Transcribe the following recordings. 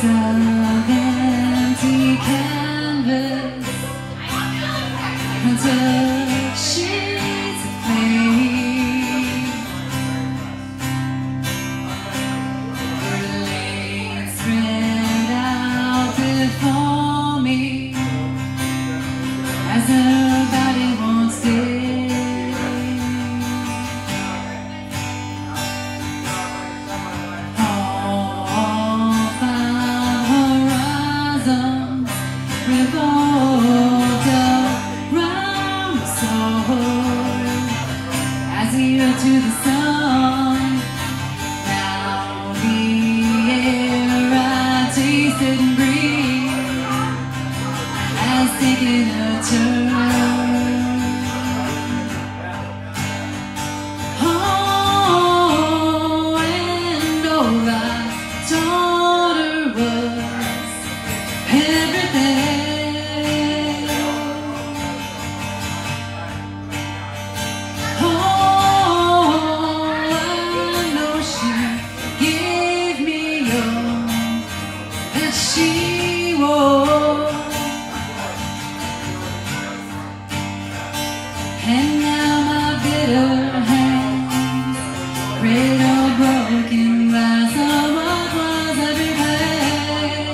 piece of empty canvas until sheets of pain. Her legs spread out before me as her body won't stay. Revolved around my soul as he rode to the sun. Now the air I tasted and breathed has taken a turn. Oh, and all I told her was everything. She wore, and now my bitter hands read a broken glass of what was everything.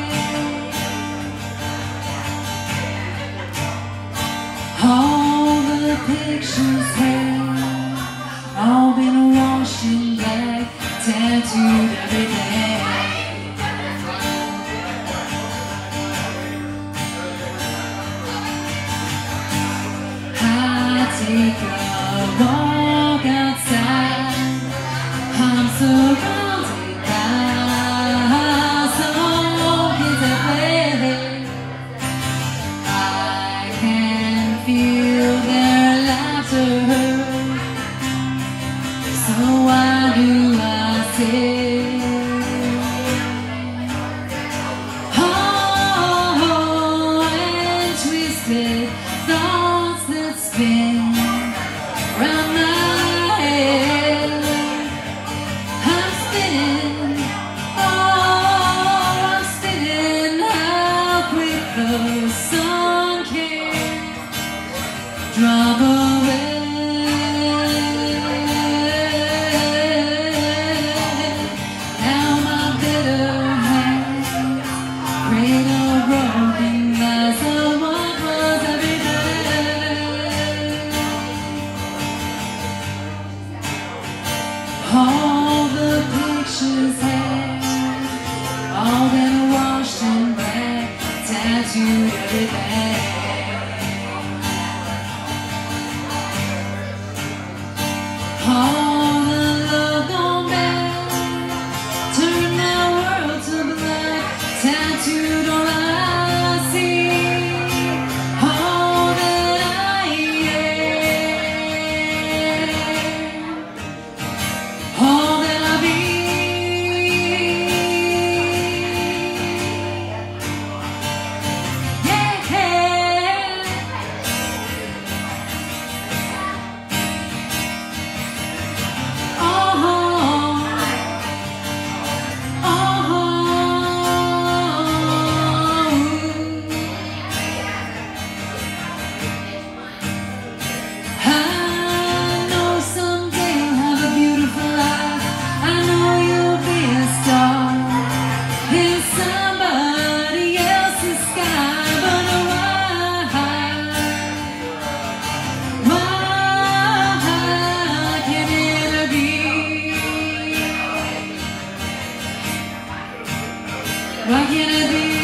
All the pictures have all been washed in black, tattooed everything. Take a walk outside. I'm surrounded by some kids at play. I can feel their laughter. So why do I say, oh, and twisted thoughts that spin round my head. I'm spinning, oh, I'm spinning. How quick the sun can drop away. Now my bitter hands read a broken glass of what was everything. All the pictures have all been washed in black, tattooed everything. All the love gone bad, turned my world to black, tattooed all I see, all that I am, all that I be. Why can't I be